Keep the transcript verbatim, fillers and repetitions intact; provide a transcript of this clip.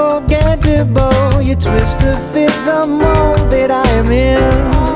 unforgettable. You twist to fit the mold that I am in.